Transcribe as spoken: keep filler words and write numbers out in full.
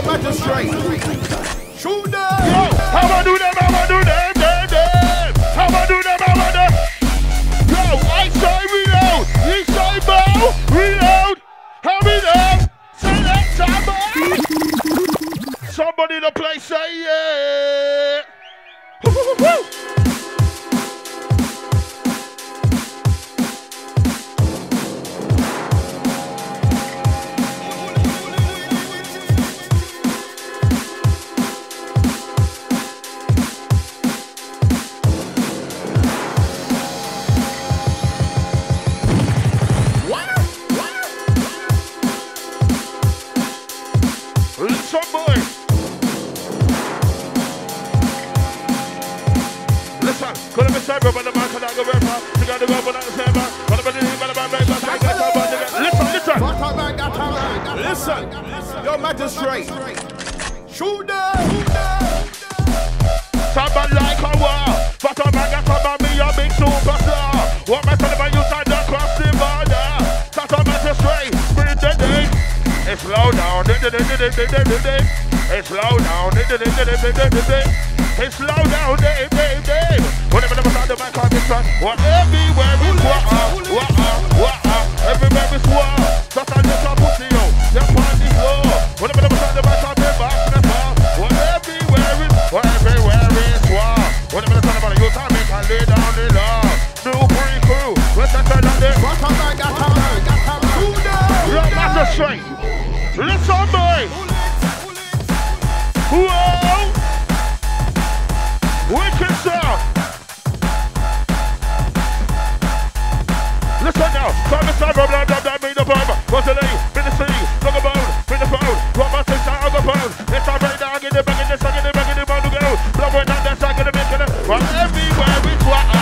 Yo, magistrate. Shoot them. Yo, how I do them, how I do them, them, them. How I do them, how I do them. Yo, I say reload. You say bow, reload. How we know? Select somebody. Somebody in the place say yeah. Woo, woo, woo. Listen, boy. Listen, could have been cyber, but the man cannot go river. You got to go, but not the same man. But the man, but the man, but the man, listen, listen. Listen. Yo, magistrate. Shoot them. Somebody like a war. But a man got about me, a big superstar. What my son about you, time to cross the border. That's a magistrate. Bring the day. It's low down, it's low down, it's low down, Dave, Dave, Dave. Whenever the man the mic on this one, what everywhere is what, what, what, everywhere is what. That's a little pussy, yo. They're on the floor. Whenever the man the mic on this one, what everywhere is, what everywhere is what. Whenever the man the youth on me can lay down the law. New free crew, what's that turn on there? What a man got a man, got a man. Shoot them. You're not a straight. Listen, boy. Whoa. Wicked sound. Listen now. Time to start, blah, blah, blah, blah, bring the bomb. What's the name? Bring the sea. Look about. Bring the phone. What my things out of the phone. It's a right now. Get it back in the second, get it back in the ball to go. Blow it down, that's not gonna make it. But everywhere it's what I